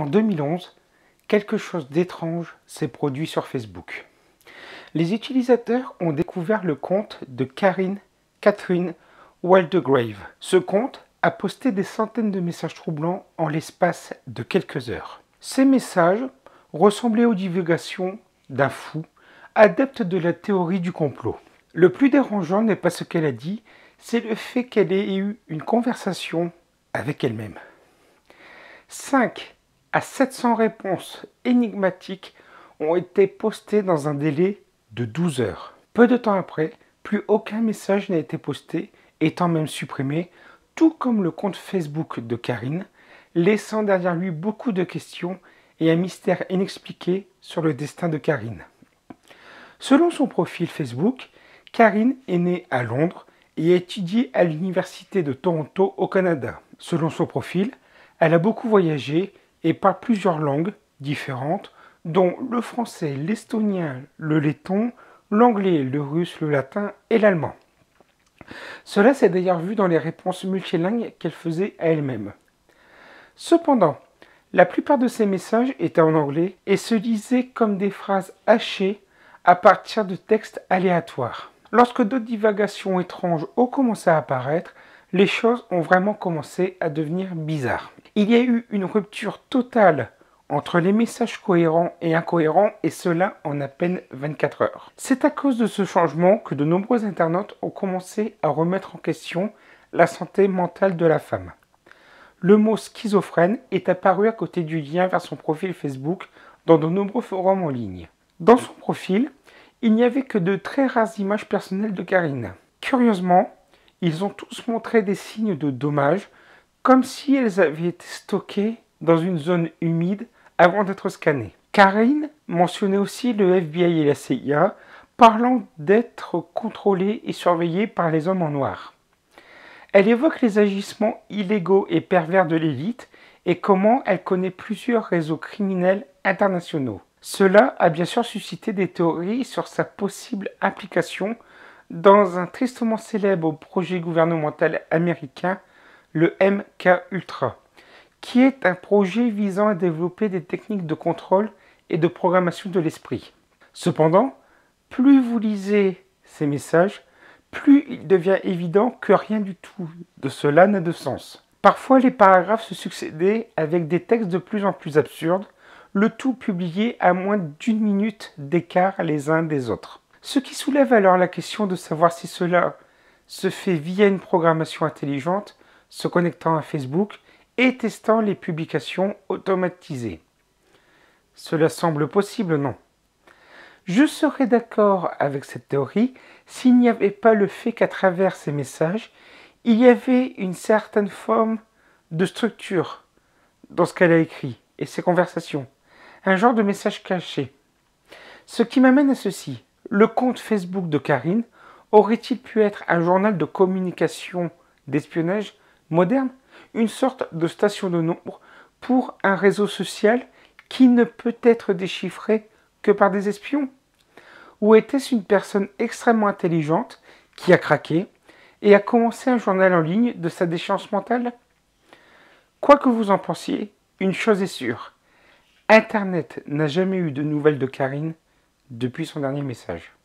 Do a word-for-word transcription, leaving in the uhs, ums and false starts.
En deux mille onze, quelque chose d'étrange s'est produit sur Facebook. Les utilisateurs ont découvert le compte de Karine Catherine Waldegrave. Ce compte a posté des centaines de messages troublants en l'espace de quelques heures. Ces messages ressemblaient aux divulgations d'un fou, adepte de la théorie du complot. Le plus dérangeant n'est pas ce qu'elle a dit, c'est le fait qu'elle ait eu une conversation avec elle-même. cinq à sept cents réponses énigmatiques ont été postées dans un délai de douze heures. Peu de temps après, plus aucun message n'a été posté, étant même supprimé, tout comme le compte Facebook de Karine, laissant derrière lui beaucoup de questions et un mystère inexpliqué sur le destin de Karine. Selon son profil Facebook, Karine est née à Londres et a étudié à l'université de Toronto au Canada. Selon son profil, elle a beaucoup voyagé et parle plusieurs langues différentes, dont le français, l'estonien, le letton, l'anglais, le russe, le latin et l'allemand. Cela s'est d'ailleurs vu dans les réponses multilingues qu'elle faisait à elle-même. Cependant, la plupart de ces messages étaient en anglais et se lisaient comme des phrases hachées à partir de textes aléatoires. Lorsque d'autres divagations étranges ont commencé à apparaître, les choses ont vraiment commencé à devenir bizarres. Il y a eu une rupture totale entre les messages cohérents et incohérents, et cela en à peine vingt-quatre heures. C'est à cause de ce changement que de nombreux internautes ont commencé à remettre en question la santé mentale de la femme. Le mot schizophrène est apparu à côté du lien vers son profil Facebook dans de nombreux forums en ligne. Dans son profil, il n'y avait que de très rares images personnelles de Karine. Curieusement, ils ont tous montré des signes de dommages, comme si elles avaient été stockées dans une zone humide avant d'être scannées. Karine mentionnait aussi le F B I et la C I A, parlant d'être contrôlée et surveillée par les hommes en noir. Elle évoque les agissements illégaux et pervers de l'élite et comment elle connaît plusieurs réseaux criminels internationaux. Cela a bien sûr suscité des théories sur sa possible implication dans un tristement célèbre projet gouvernemental américain, le M K Ultra, qui est un projet visant à développer des techniques de contrôle et de programmation de l'esprit. Cependant, plus vous lisez ces messages, plus il devient évident que rien du tout de cela n'a de sens. Parfois, les paragraphes se succédaient avec des textes de plus en plus absurdes, le tout publié à moins d'une minute d'écart les uns des autres. Ce qui soulève alors la question de savoir si cela se fait via une programmation intelligente, se connectant à Facebook et testant les publications automatisées. Cela semble possible, non? Je serais d'accord avec cette théorie s'il n'y avait pas le fait qu'à travers ces messages, il y avait une certaine forme de structure dans ce qu'elle a écrit et ses conversations, un genre de message caché. Ce qui m'amène à ceci. Le compte Facebook de Karine aurait-il pu être un journal de communication d'espionnage moderne, une sorte de station de nombre pour un réseau social qui ne peut être déchiffré que par des espions? Ou était-ce une personne extrêmement intelligente qui a craqué et a commencé un journal en ligne de sa déchéance mentale? Quoi que vous en pensiez, une chose est sûre, Internet n'a jamais eu de nouvelles de Karine depuis son dernier message.